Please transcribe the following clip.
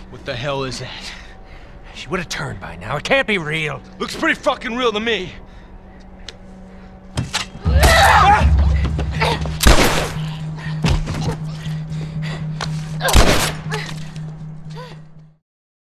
What the hell is that? She would have turned by now. It can't be real. Looks pretty fucking real to me.